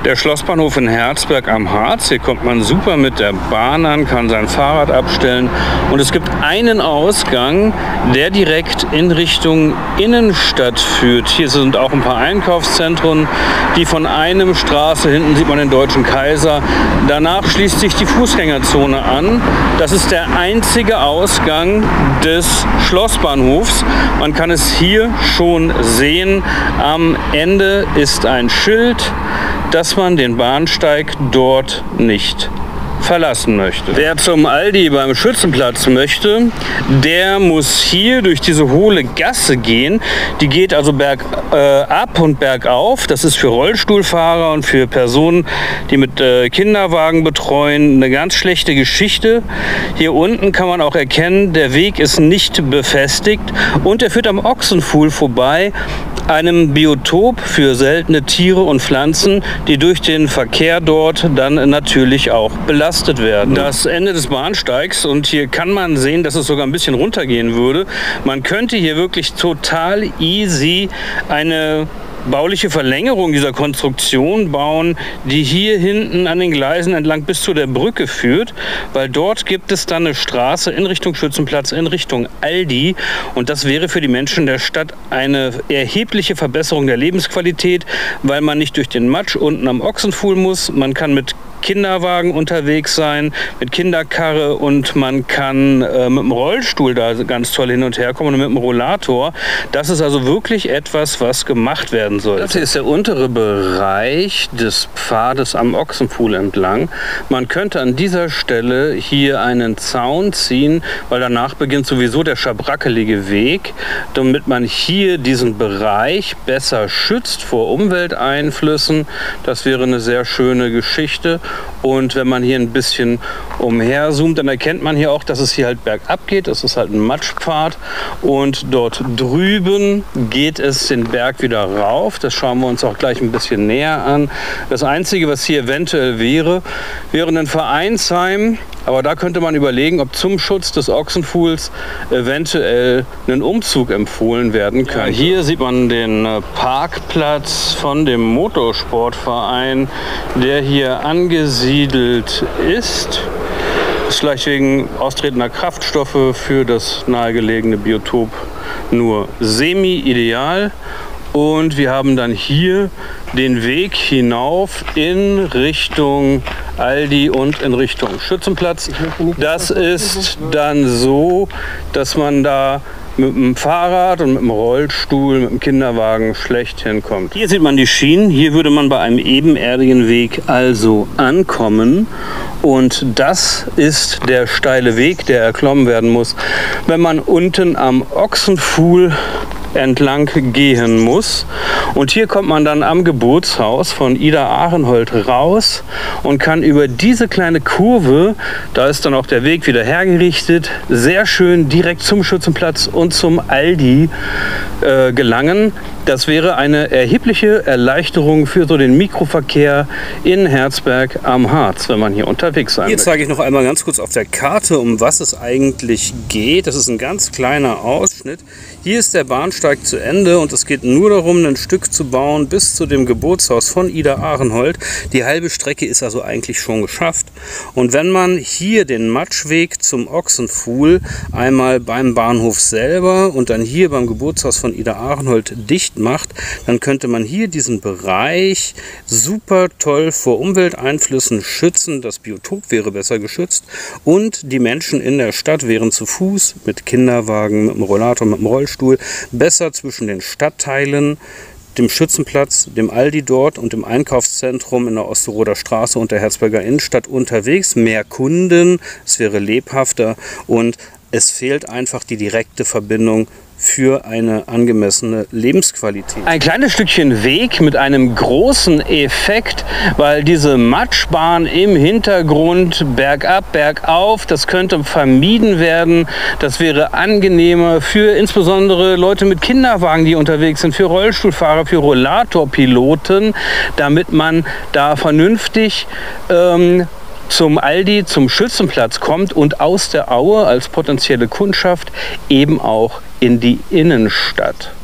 Der Schlossbahnhof in Herzberg am Harz. Hier kommt man super mit der Bahn an, kann sein Fahrrad abstellen. Und es gibt einen Ausgang, der direkt in Richtung Innenstadt führt. Hier sind auch ein paar Einkaufszentren, die von einem Straße, hinten sieht man den Deutschen Kaiser. Danach schließt sich die Fußgängerzone an. Das ist der einzige Ausgang des Schlossbahnhofs. Man kann es hier schon sehen. Am Ende ist ein Schild, dass man den Bahnsteig dort nicht verlassen möchte. Wer zum Aldi beim Schützenplatz möchte, der muss hier durch diese hohle Gasse gehen. Die geht also bergab und bergauf. Das ist für Rollstuhlfahrer und für Personen, die mit Kinderwagen betreuen, eine ganz schlechte Geschichte. Hier unten kann man auch erkennen, der Weg ist nicht befestigt und er führt am Ochsenpfuhl vorbei, einem Biotop für seltene Tiere und Pflanzen, die durch den Verkehr dort dann natürlich auch belastet werden. Das Ende des Bahnsteigs, und hier kann man sehen, dass es sogar ein bisschen runtergehen würde. Man könnte hier wirklich total easy eine bauliche Verlängerung dieser Konstruktion bauen, die hier hinten an den Gleisen entlang bis zu der Brücke führt, weil dort gibt es dann eine Straße in Richtung Schützenplatz, in Richtung Aldi, und das wäre für die Menschen der Stadt eine erhebliche Verbesserung der Lebensqualität, weil man nicht durch den Matsch unten am Ochsenpfuhl muss, man kann mit Kinderwagen unterwegs sein, mit Kinderkarre, und man kann mit dem Rollstuhl da ganz toll hin und her kommen und mit dem Rollator. Das ist also wirklich etwas, was gemacht werden soll. Das hier ist der untere Bereich des Pfades am Ochsenpfuhl entlang. Man könnte an dieser Stelle hier einen Zaun ziehen, weil danach beginnt sowieso der schabrackelige Weg, damit man hier diesen Bereich besser schützt vor Umwelteinflüssen. Das wäre eine sehr schöne Geschichte. Und wenn man hier ein bisschen umherzoomt, dann erkennt man hier auch, dass es hier halt bergab geht. Das ist halt ein Matschpfad. Und dort drüben geht es den Berg wieder rauf. Das schauen wir uns auch gleich ein bisschen näher an. Das Einzige, was hier eventuell wäre ein Vereinsheim. Aber da könnte man überlegen, ob zum Schutz des Ochsenpfuhls eventuell ein Umzug empfohlen werden kann. Ja, hier sieht man den Parkplatz von dem Motorsportverein, der hier angesiedelt ist. Das ist vielleicht wegen austretender Kraftstoffe für das nahegelegene Biotop nur semi-ideal. Und wir haben dann hier den Weg hinauf in Richtung Aldi und in Richtung Schützenplatz. Das ist dann so, dass man da mit dem Fahrrad und mit dem Rollstuhl, mit dem Kinderwagen schlecht hinkommt. Hier sieht man die Schienen. Hier würde man bei einem ebenerdigen Weg also ankommen. Und das ist der steile Weg, der erklommen werden muss, wenn man unten am Ochsenpfuhl entlang gehen muss. Und hier kommt man dann am Geburtshaus von Ida Ahrenhold raus und kann über diese kleine Kurve, da ist dann auch der Weg wieder hergerichtet, sehr schön direkt zum Schützenplatz und zum Aldi gelangen. Das wäre eine erhebliche Erleichterung für so den Mikroverkehr in Herzberg am Harz, wenn man hier unterwegs sein möchte. Hier zeige ich noch einmal ganz kurz auf der Karte, um was es eigentlich geht. Das ist ein ganz kleiner Ausschnitt. Hier ist der Bahnsteig zu Ende und es geht nur darum, ein Stück zu bauen bis zu dem Geburtshaus von Ida Ahrenhold. Die halbe Strecke ist also eigentlich schon geschafft. Und wenn man hier den Matschweg zum Ochsenpfuhl einmal beim Bahnhof selber und dann hier beim Geburtshaus von Ida Ahrenhold dicht macht, dann könnte man hier diesen Bereich super toll vor Umwelteinflüssen schützen. Das Biotop wäre besser geschützt und die Menschen in der Stadt wären zu Fuß, mit Kinderwagen, mit dem Rollator, mit dem Rollstuhl, besser zwischen den Stadtteilen, dem Schützenplatz, dem Aldi dort und dem Einkaufszentrum in der Osterroder Straße und der Herzberger Innenstadt unterwegs. Mehr Kunden, es wäre lebhafter und es fehlt einfach die direkte Verbindung für eine angemessene Lebensqualität. Ein kleines Stückchen Weg mit einem großen Effekt, weil diese Matschbahn im Hintergrund bergab, bergauf, das könnte vermieden werden. Das wäre angenehmer für insbesondere Leute mit Kinderwagen, die unterwegs sind, für Rollstuhlfahrer, für Rollatorpiloten, damit man da vernünftig zum Aldi, zum Schützenplatz kommt und aus der Aue als potenzielle Kundschaft eben auch in die Innenstadt.